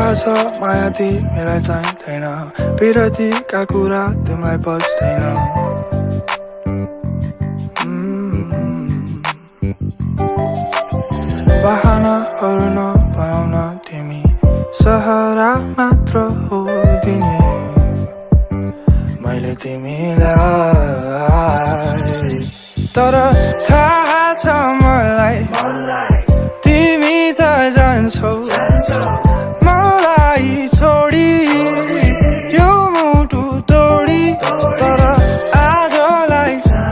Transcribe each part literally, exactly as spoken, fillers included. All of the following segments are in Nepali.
छ माया तिमीलाई चाहिँदैन विरतीका कुरा तिमीलाई बस्दैन बहानाहरू नबनाउन तिमी सहारा मात्र हो दिने मैले तिमीलाई तर थाहा छ मलाई तिमी त जान्छौ मलाई छोडी यो मुटु तोडी तर आजलाई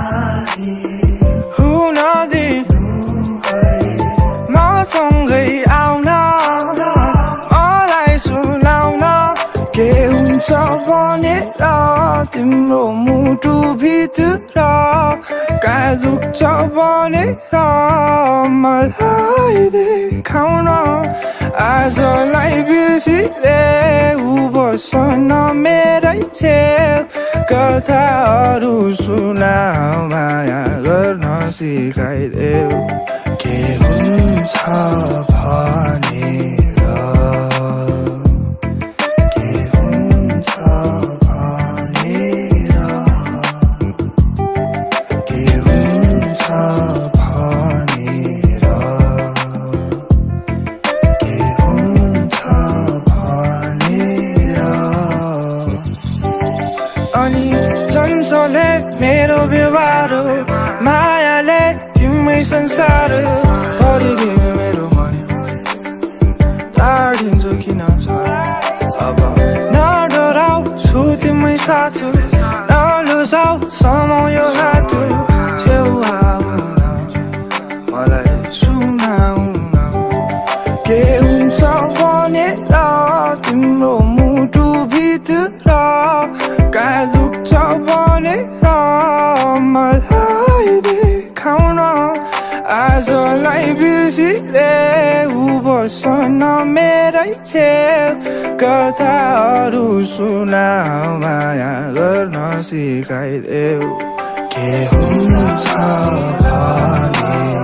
हुन दे मसँगै आउन मलाई सुनाउन के हुन्छ भनेर तिम्रो मुटु भित्र कहाँ दुख्छ भनेर मलाई देखाउन आजलाई बिर्सिले उ बस्न मेरै छेउ कथाहरू सुनाऊ माया गर्न सिकाइदेऊ के हुन्छ भनेर अनि चञ्चले मेरो व्यवहार मायाले तिमी संसार भरिदियो मेरो मन टाढिन्छ किन अब नडराउ छु तिमी साथ नलुजाउ समय हात छेउ आउन मलाई सुनाउन के हुन्छ भनेर तिम्रो मुटु भित्र कहाँ दुख्छ भनेर मलाई देखाउन आजलाई बिर्सिले उ बस्न मेरै छेउ कथाहरू सुनाऊ माया गर्न सिकाइदेऊ के हुन्छ भनेर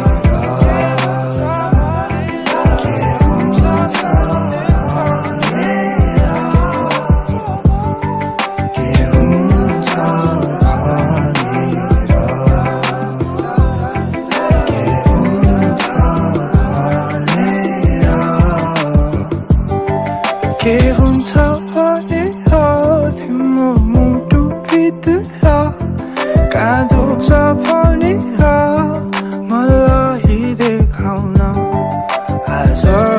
के हुन्छ भनेर तिम्रो मुटु भित्र कहाँ दुख्छ भनेर मलाई देखाउन आज